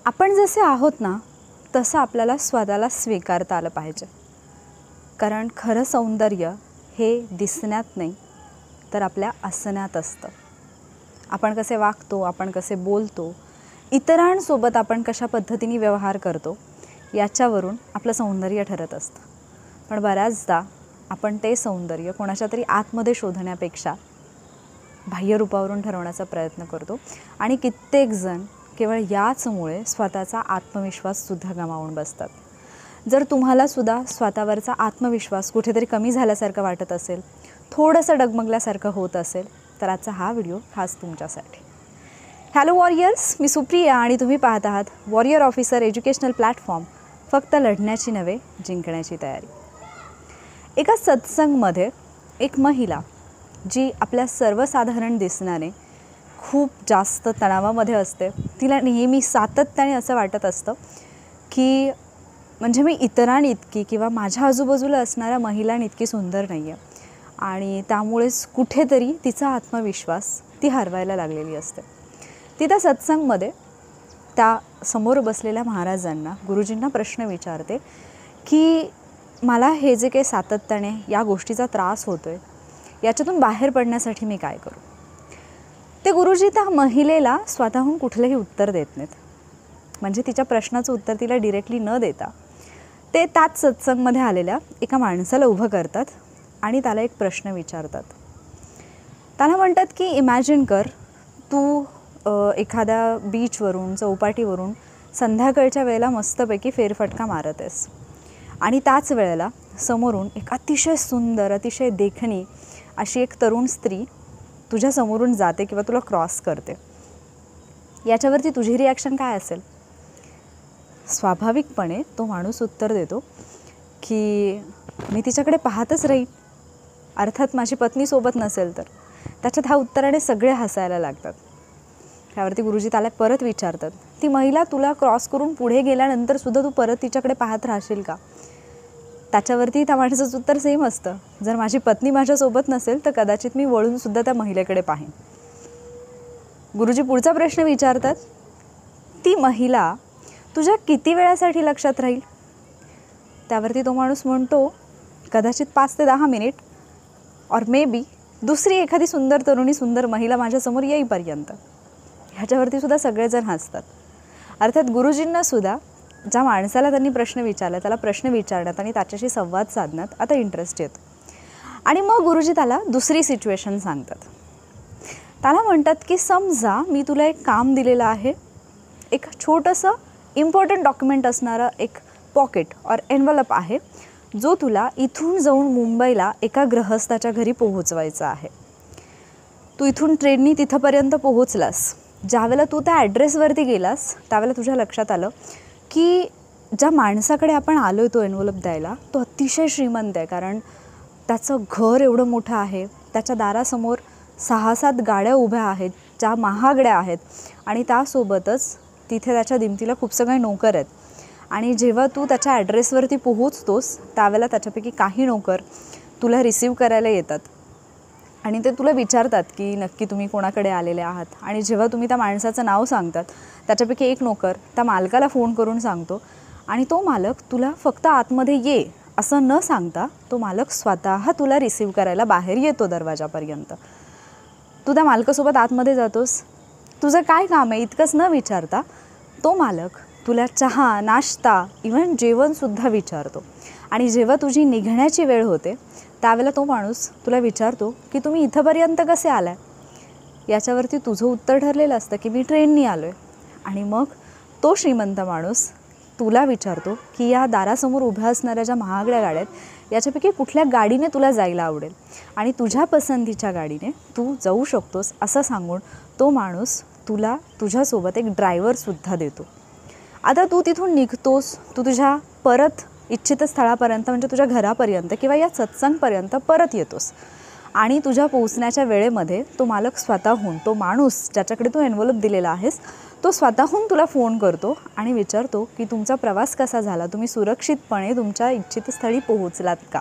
आपण जसे आहोत ना तसं आपल्याला स्वतःला स्वीकारता आलं पाहिजे. कारण खरं सौंदर्य हे दिसण्यात नाही तर आपल्या असण्यात असतं. आपण कसे वागतो, आपण कसे बोलतो, इतरांसोबत आपण कशा पद्धतीने व्यवहार करतो याच्यावरून आपलं सौंदर्य ठरत असतं. पण बऱ्याचदा आपण ते सौंदर्य कोणाच्या तरी आतमध्ये शोधण्यापेक्षा बाह्यरूपावरून ठरवण्याचा प्रयत्न करतो आणि कित्येक जण केवळ याचमुळे स्वतःचा आत्मविश्वाससुद्धा गमावून बसतात. जर तुम्हालासुद्धा स्वतःवरचा आत्मविश्वास कुठेतरी कमी झाल्यासारखं वाटत असेल, थोडंसं डगमगल्यासारखं होत असेल, तर आजचा हा व्हिडिओ खास तुमच्यासाठी. हॅलो वॉरियर्स, मी सुप्रिया आणि तुम्ही पाहत आहात वॉरियर ऑफिसर एज्युकेशनल प्लॅटफॉर्म. फक्त लढण्याची नव्हे, जिंकण्याची तयारी. एका सत्संगमध्ये एक महिला जी आपल्या सर्वसाधारण दिसण्याने खूप जास्त तणावामध्ये असते, तिला नेहमी सातत्याने असं वाटत असतं की म्हणजे मी इतरांइतकी किंवा माझ्या आजूबाजूला असणाऱ्या महिलांइतकी सुंदर नाही आहे, आणि त्यामुळेच कुठेतरी तिचा आत्मविश्वास ती हरवायला लागलेली असते. ती त्या सत्संगमध्ये त्या समोर बसलेल्या महाराजांना, गुरुजींना प्रश्न विचारते की मला हे जे काही सातत्याने या गोष्टीचा त्रास होतो आहे, याच्यातून बाहेर पडण्यासाठी मी काय करू. ते गुरुजी त्या महिलेला स्वतःहून कुठलंही उत्तर देत नाहीत. म्हणजे तिच्या प्रश्नाचं उत्तर तिला डिरेक्टली न देता ते त्याच सत्संगमध्ये आलेल्या एका माणसाला उभं करतात आणि त्याला एक प्रश्न विचारतात. त्याला म्हणतात की इमॅजिन कर, तू एखाद्या बीचवरून, चौपाटीवरून संध्याकाळच्या वेळेला मस्तपैकी फेरफटका मारत आहेस आणि त्याच वेळेला समोरून एक अतिशय सुंदर, अतिशय देखणी अशी एक तरुण स्त्री तुझ्या समोरून जाते किंवा तुला क्रॉस करते. याच्यावरती तुझी रिॲक्शन काय असेल? स्वाभाविकपणे तो माणूस उत्तर देतो की मी तिच्याकडे पाहतच राहील, अर्थात माझी पत्नी सोबत नसेल तर. त्याच्यात ह्या उत्तराने सगळे हसायला लागतात. त्यावरती गुरुजी त्याला परत विचारतात, ती महिला तुला क्रॉस करून पुढे गेल्यानंतर सुद्धा तू परत तिच्याकडे पाहत राहशील का? त्याच्यावरती त्या माणसाचं उत्तर सेम असतं, जर माझी पत्नी माझ्यासोबत नसेल तर कदाचित मी वळूनसुद्धा त्या महिलेकडे पाहीन. गुरुजी पुढचा प्रश्न विचारतात, ती महिला तुझ्या किती वेळासाठी लक्षात राहील? त्यावरती तो माणूस म्हणतो, कदाचित 5 ते 10 मिनिट, और मे बी दुसरी एखादी सुंदर तरुणी, सुंदर महिला माझ्यासमोर येईपर्यंत. ह्याच्यावरती सुद्धा सगळेजण हसतात. अर्थात गुरुजींनासुद्धा ज्या माणसाला त्यांनी प्रश्न विचारला त्याला प्रश्न विचारण्यात आणि त्याच्याशी संवाद साधण्यात आता इंटरेस्ट येतो. आणि मग गुरुजी त्याला दुसरी सिच्युएशन सांगतात. त्याला म्हणतात की समजा मी तुला एक काम दिलेलं आहे, एक छोटंसं इम्पॉर्टंट डॉक्युमेंट असणारं एक पॉकेट और एन्व्हलप आहे, जो तुला इथून जाऊन मुंबईला एका गृहस्थाच्या घरी पोहोचवायचा आहे. तू इथून ट्रेननी तिथंपर्यंत पोहोचलास. ज्यावेळेला तू त्या ॲड्रेसवरती गेलास त्यावेळेला तुझ्या लक्षात आलं की ज्या माणसाकडे आपण आलो आहे तो एन्व्हलप द्यायला, तो अतिशय श्रीमंत आहे. कारण त्याचं घर एवढं मोठं आहे, त्याच्या दारासमोर 6-7 गाड्या उभ्या आहेत ज्या महागड्या आहेत, आणि त्यासोबतच तिथे त्याच्या दिमतीला खूप सगळे नोकर आहेत. आणि जेव्हा तू त्याच्या ॲड्रेसवरती पोहोचतोस त्यावेळेला त्याच्यापैकी काही नोकर तुला रिसीव करायला येतात आणि ते तुला विचारतात की नक्की तुम्ही कोणाकडे आलेले आहात. आणि जेव्हा तुम्ही त्या माणसाचं नाव सांगतात त्याच्यापैकी एक नोकर त्या मालकाला फोन करून सांगतो, आणि तो मालक तुला फक्त आतमध्ये ये असं न सांगता तो मालक स्वतः तुला रिसीव करायला बाहेर येतो दरवाजापर्यंत. तू त्या मालकासोबत आतमध्ये जातोस. तुझं काय काम आहे इतकंच न विचारता तो मालक तुला चहा, नाश्ता, इव्हन जेवणसुद्धा विचारतो. आणि जेव्हा तुझी निघण्याची वेळ होते त्यावेळेला तो माणूस तुला विचारतो की तुम्ही इथंपर्यंत कसे आलाय. याच्यावरती तुझं उत्तर ठरलेलं असतं की मी ट्रेननी आलो आहे. आणि मग तो श्रीमंत माणूस तुला विचारतो की या दारासमोर उभ्या असणाऱ्या ज्या महागड्या गाड्या आहेत याच्यापैकी कुठल्या गाडीने तुला जायला आवडेल, आणि तुझ्या पसंतीच्या गाडीने तू जाऊ शकतोस असं सांगून तो माणूस तुला तुझ्यासोबत एक ड्रायव्हरसुद्धा देतो. आता तू तिथून निघतोस, तू तुझ्या परत इच्छित स्थळापर्यंत म्हणजे तुझ्या घरापर्यंत किंवा या सत्संगपर्यंत परत येतोस. आणि तुझ्या पोहोचण्याच्या वेळेमध्ये तो मालक स्वतःहून, तो माणूस ज्याच्याकडे तू एन्व्हलप दिलेला आहेस, तो स्वतःहून तुला फोन करतो आणि विचारतो की तुमचा प्रवास कसा झाला, तुम्ही सुरक्षितपणे तुमच्या इच्छित स्थळी पोहोचलात का.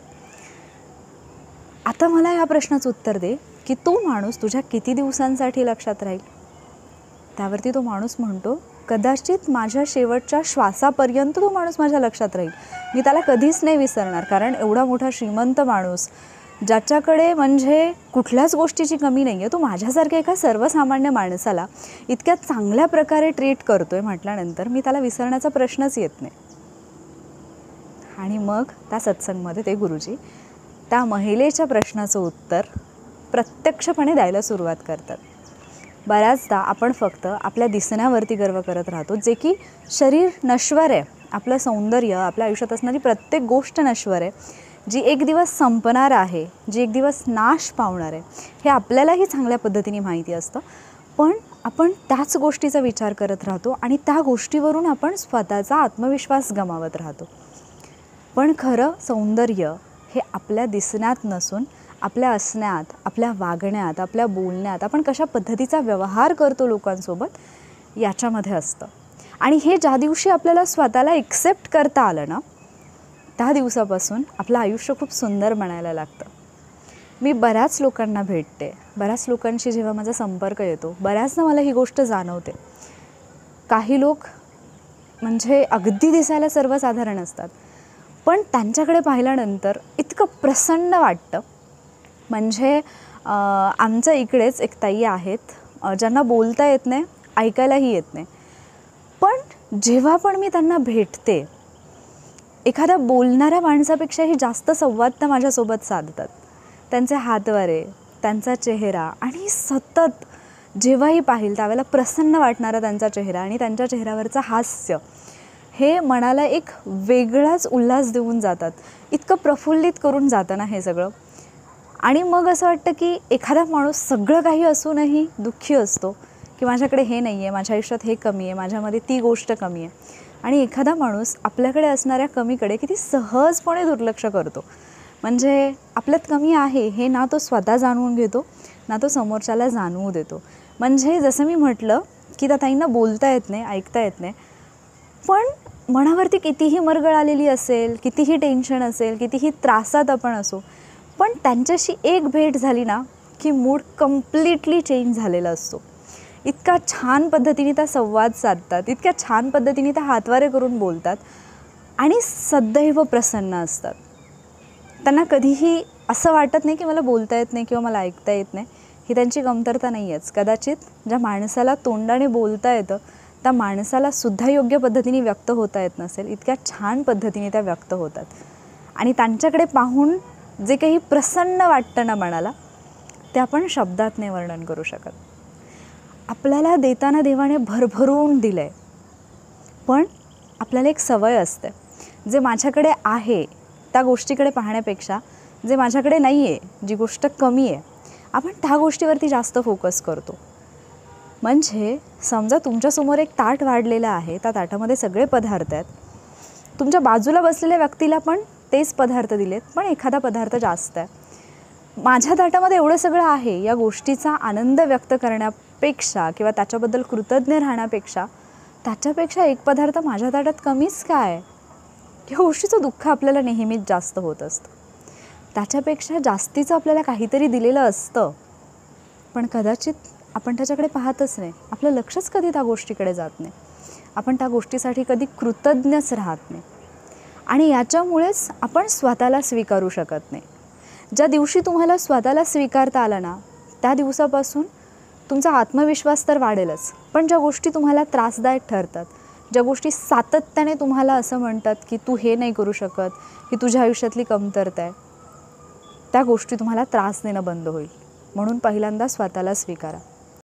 आता मला या प्रश्नाचं उत्तर दे की तो माणूस तुझ्या किती दिवसांसाठी लक्षात राहील. त्यावरती तो माणूस म्हणतो कदाचित माझ्या शेवटच्या श्वासापर्यंत तो माणूस माझ्या लक्षात राहील. मी त्याला कधीच नाही विसरणार. कारण एवढा मोठा श्रीमंत माणूस, ज्याच्याकडे म्हणजे कुठल्याच गोष्टीची कमी नाही आहे, तो माझ्यासारख्या एका सर्वसामान्य माणसाला इतक्या चांगल्या प्रकारे ट्रीट करतो आहे म्हटल्यानंतर मी त्याला विसरण्याचा प्रश्नच येत नाही. आणि मग त्या सत्संगमध्ये ते गुरुजी त्या महिलेच्या प्रश्नाचं उत्तर प्रत्यक्षपणे द्यायला सुरुवात करतात. बऱ्याचदा आपण फक्त आपल्या दिसण्यावरती गर्व करत राहतो, जे की शरीर नश्वर आहे. आपलं सौंदर्य, आपल्या आयुष्यात असणारी प्रत्येक गोष्ट नश्वर आहे, जी एक दिवस संपणार आहे, जी एक दिवस नाश पावणार आहे, हे आपल्यालाही चांगल्या पद्धतीने माहिती असतं. पण आपण त्याच गोष्टीचा विचार करत राहतो आणि त्या गोष्टीवरून आपण स्वतःचा आत्मविश्वास गमावत राहतो. पण खरं सौंदर्य हे आपल्या दिसण्यात नसून आपल्या असण्यात, आपल्या वागण्यात, आपल्या बोलण्यात, आपण कशा पद्धतीचा व्यवहार करतो लोकांसोबत याच्यामध्ये असतं. आणि हे ज्या दिवशी आपल्याला स्वतःला एक्सेप्ट करता आलं ना, त्या दिवसापासून आपलं आयुष्य खूप सुंदर बनायला लागतं. मी बऱ्याच लोकांना भेटते, बऱ्याच लोकांशी जेव्हा माझा संपर्क येतो, बऱ्याचदा मला ही गोष्ट जाणवते. काही लोक म्हणजे अगदी दिसायला सर्वसाधारण असतात, पण त्यांच्याकडे पाहिल्यानंतर इतकं प्रसन्न वाटतं. म्हणजे आमच्या इकडेच एक ताई आहेत, ज्यांना बोलता येत नाही, ऐकायलाही येत नाही. पण जेव्हा पण मी त्यांना भेटते, एखाद्या बोलणाऱ्या माणसापेक्षाही जास्त संवाद त्या माझ्यासोबत साधतात. त्यांचे हातवारे, त्यांचा चेहरा, आणि सतत जेव्हाही पाहिल त्यावेळेला प्रसन्न वाटणारा त्यांचा चेहरा आणि त्यांच्या चेहऱ्यावरचं हास्य हे मनाला एक वेगळाच उल्हास देऊन जातात. इतकं प्रफुल्लित करून जातं ना हे सगळं. आणि मग असं वाटतं की एखादा माणूस सगळं काही असूनही दुःखी असतो, की माझ्याकडे हे नाही आहे, माझ्या आयुष्यात हे कमी आहे, माझ्यामध्ये ती गोष्ट कमी आहे. आणि एखादा माणूस आपल्याकडे असणाऱ्या कमीकडे किती सहजपणे दुर्लक्ष करतो. म्हणजे आपल्यात कमी आहे हे ना तो स्वतः जाणून घेतो, ना तो समोरच्याला जाणवू देतो. म्हणजे जसं मी म्हटलं की त्या ताईंना बोलता येत नाही, ऐकता येत नाही, पण मनावरती कितीही मरगळ आलेली असेल, कितीही टेन्शन असेल, कितीही त्रासात आपण असो, पण त्यांच्याशी एक भेट झाली ना की मूड कम्प्लिटली चेंज झालेला असतो. इतका छान पद्धतीने त्या संवाद साधतात, इतक्या छान पद्धतीने त्या हातवारे करून बोलतात आणि सदैव प्रसन्न असतात. त्यांना कधीही असं वाटत नाही की मला बोलता येत नाही किंवा मला ऐकता येत नाही. ही त्यांची कमतरता नाही आहेच. कदाचित ज्या माणसाला तोंडाने बोलता येतं त्या माणसाला सुद्धा योग्य पद्धतीने व्यक्त होता येत नसेल, इतक्या छान पद्धतीने त्या व्यक्त होतात. आणि त्यांच्याकडे पाहून जे काही प्रसन्न वाटतं ना मनाला, ते आपण शब्दात नाही वर्णन करू शकत. आपल्याला देताना देवाने भरभरून दिलं आहे, पण आपल्याला एक सवय असते, जे माझ्याकडे आहे त्या गोष्टीकडे पाहण्यापेक्षा जे माझ्याकडे नाही आहे, जी गोष्ट कमी आहे, आपण त्या गोष्टीवरती जास्त फोकस करतो. म्हणजे समजा तुमच्यासमोर एक ताट वाढलेलं आहे, त्या ताटामध्ये सगळे पदार्थ आहेत, तुमच्या बाजूला बसलेल्या व्यक्तीला पण तेच पदार्थ दिलेत, पण एखादा पदार्थ जास्त आहे. माझ्या ताटामध्ये एवढं सगळं आहे, या गोष्टीचा आनंद व्यक्त करण्यापेक्षा किंवा त्याच्याबद्दल कृतज्ञ राहण्यापेक्षा त्याच्यापेक्षा एक पदार्थ माझ्या ताटात कमीच काय, या गोष्टीचं दुःख आपल्याला नेहमीच जास्त होत असतं. त्याच्यापेक्षा जास्तीचं आपल्याला काहीतरी दिलेलं असतं, पण कदाचित आपण त्याच्याकडे पाहतच नाही, आपलं लक्षच कधी त्या गोष्टीकडे जात नाही, आपण त्या गोष्टीसाठी कधी कृतज्ञच राहत नाही. आणि याच्यामुळेच आपण स्वतःला स्वीकारू शकत नाही. ज्या दिवशी तुम्हाला स्वतःला स्वीकारता आला ना, त्या दिवसापासून तुमचा आत्मविश्वास तर वाढेलच, पण ज्या गोष्टी तुम्हाला त्रासदायक ठरतात, ज्या गोष्टी सातत्याने तुम्हाला असं म्हणतात की तू हे नाही करू शकत, ही तुझ्या आयुष्यातली कमतरता आहे, त्या गोष्टी तुम्हाला त्रास देणं बंद होईल. म्हणून पहिल्यांदा स्वतःला स्वीकारा.